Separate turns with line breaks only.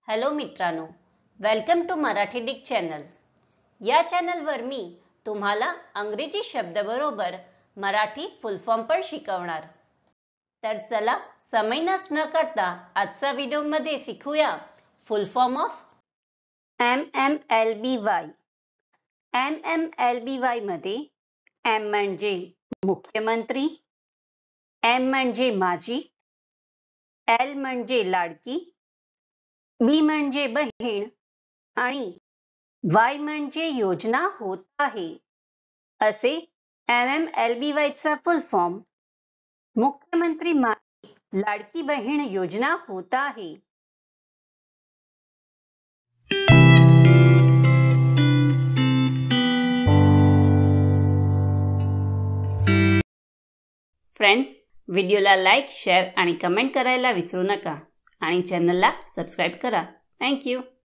Hello मित्रांनो, welcome to Marathi डिक channel. या चॅनलवर मी तुम्हाला अंग्रेजी शब्दाबरोबर मराठी फुल फॉर्म पण शिकवणार। तर चला समय नष्ट न करता आजच्या व्हिडिओमध्ये शिकूया full form of MMLBY। MMLBY मध्ये M म्हणजे मुख्यमंत्री, M म्हणजे माझी, L म्हणजे लाडकी, B म्हणजे बहीण आणि Y म्हणजे योजना होत आहे। असे MMLBY चा फुल फॉर्म मुख्यमंत्री लाडकी बहीण योजना होत आहे। फ्रेंड्स, व्हिडिओला लाईक, शेअर आणि कमेंट करायला विसरू नका आणि चॅनलला सबस्क्राइब करा। Thank you.